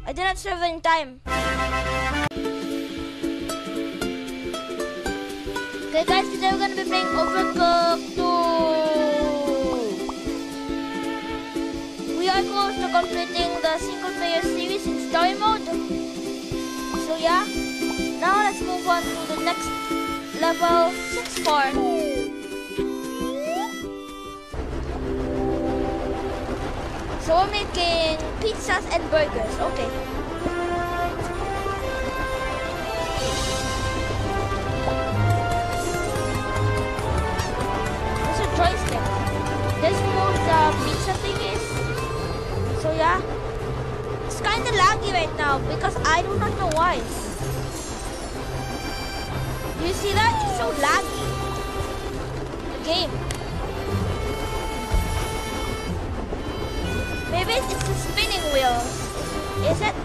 I did not serve in time. Okay guys, today we're gonna be playing Overcooked 2. We are close to completing the single player series in story mode. So yeah, now let's move on to the next level 6-4. So we're making pizzas and burgers, okay. There's a joystick. This moves the pizza thingies. So yeah, it's kinda laggy right now because I do not know why. Do you see that? It's so laggy. The game. Maybe it's the spinning wheels. Is it?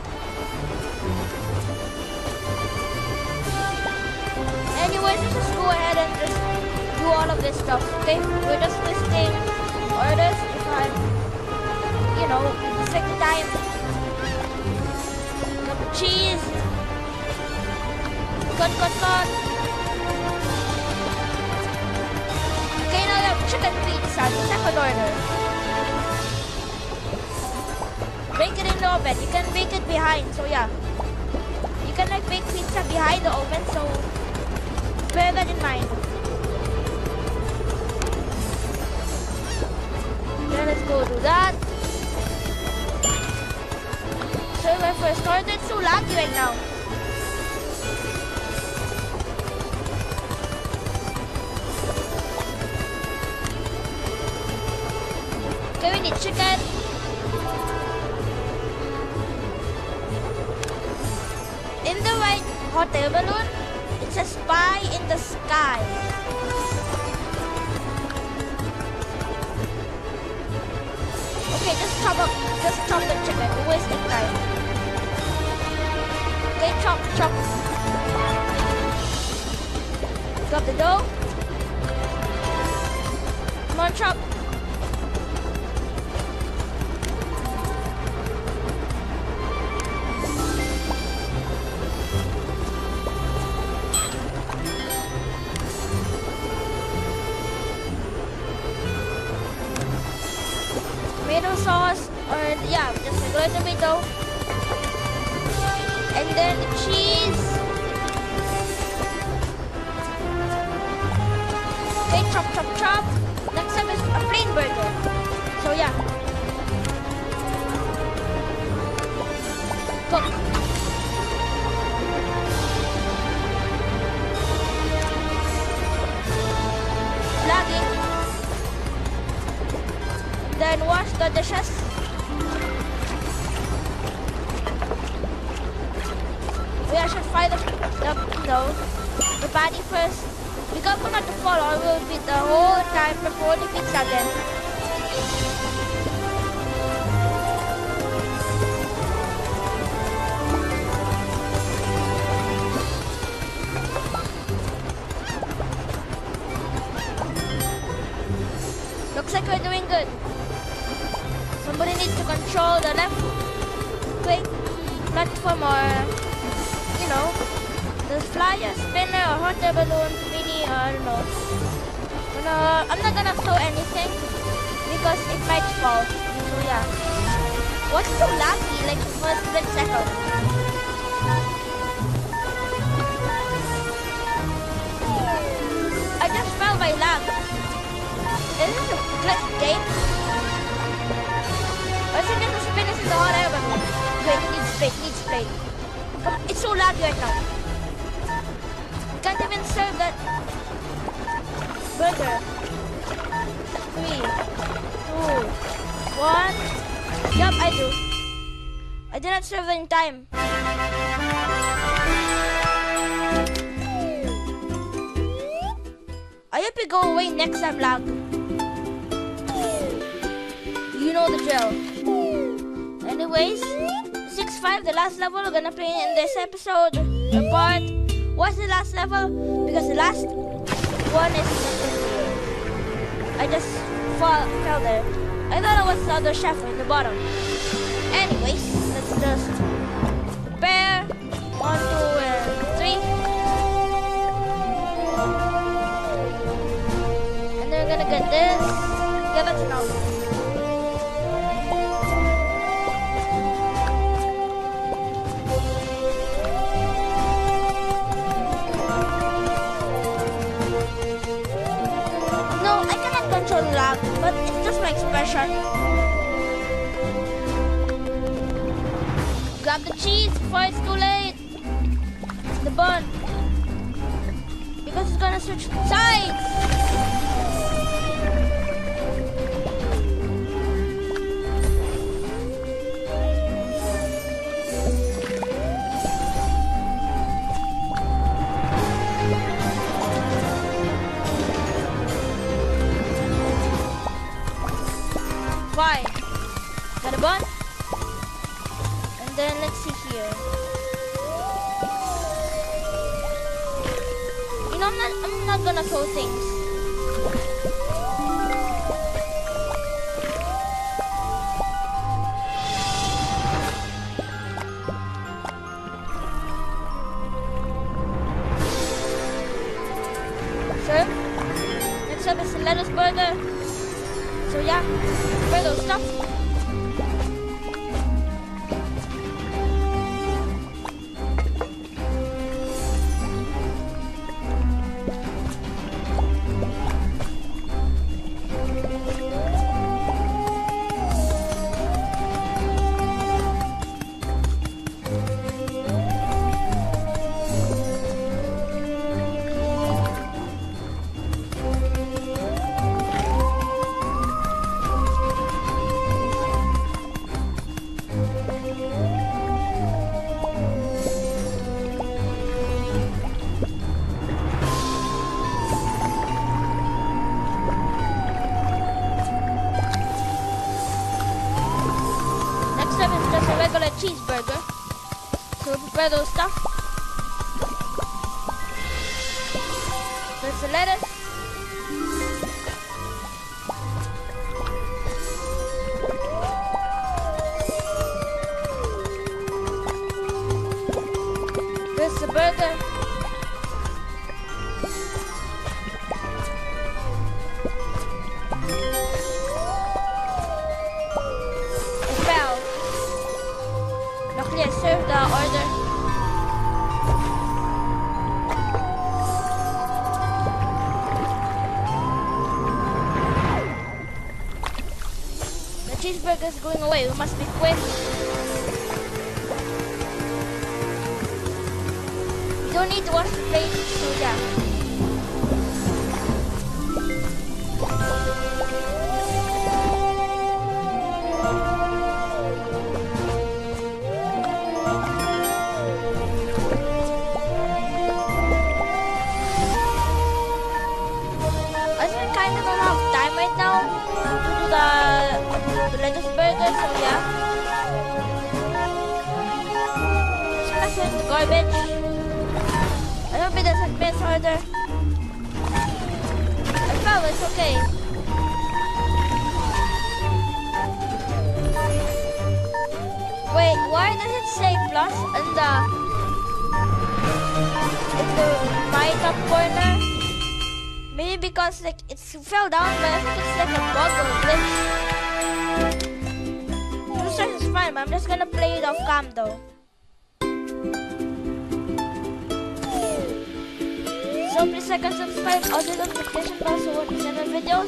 Anyways, let's just go ahead and just do all of this stuff, okay? We're just listing orders if I'm, you know, second time. Cup of cheese. Cut. Okay, now you have chicken pizza, the second order. Bake it in the oven. You can bake it behind, so yeah. You can like bake pizza behind the oven, so bear that in mind. Then let's go do that. So my first order, it's so laggy right now. Okay, we need chicken. In the white hot air balloon, it says pie in the sky. Okay, just chop the chicken. We're wasting time. Okay, chop. Got the dough. Come on, chop. Tomato sauce, or yeah, just regular tomato, and then the cheese. Okay, chop. Next time is a plain burger. So yeah, cook. Lagging. Then wash the dishes. We should fry the patty first. Be careful not to fall or we'll beat the whole time before the pizza again. Looks like we're doing good. Somebody needs to control the left quick platform, or, you know, the flyer, spinner, or hot air balloon, mini, or I don't know. I'm not gonna throw anything because it might fall. So yeah. What's so laggy? Like for a split second. I just felt my lag. Is this a glitch game? Or is it just a spin in the hot air balloon? Wait, needs plate. It's so laggy right now. Can't even serve that burger. 3, 2, 1. Yup, I do. I did not serve in time. I hope you go away next time, lag. You know the drill. Anyways, 6-5, the last level we're gonna play in this episode. The part. What's the last level? Because the last one is... I just fell there. I thought it was the other chef in the bottom. Anyways, let's just pressure. Grab the cheese before it's too late. The bun. Because it's gonna switch sides. Fine. Got a bun. And then let's see here. You know, I'm not gonna throw things. Sure. Next up is the lettuce burger. So yeah, burger stuff. Cheeseburger. So we'll prepare those stuff. There's the lettuce. There's the burger. Luckily I served the order. The cheeseburger is going away. We must be quick. You don't need to wash the plate, so yeah. Right now to do the lettuce burger, so yeah. Just gonna throw in the garbage. I hope it doesn't miss order. I fell, it's okay. Wait, why does it say plus in the my top corner? Maybe because like it fell down, but I think it's like a bug or glitch. Two seconds is fine, but I'm just gonna play it off cam though. So please like and subscribe, all the notification bells so when we send our videos.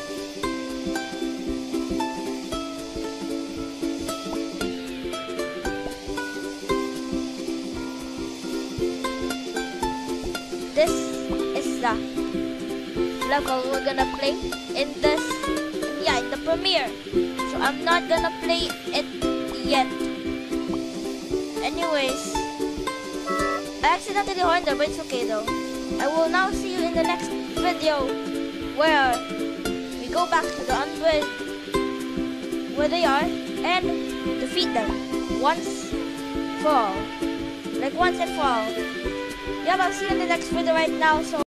This is the level we're gonna play in this, in the premiere. So I'm not gonna play it yet. Anyways, I accidentally horned her, but it's okay though. I will now see you in the next video where we go back to the Undead where they are and defeat them once for all. Like once and for all. Yeah, I'll see you in the next video right now. So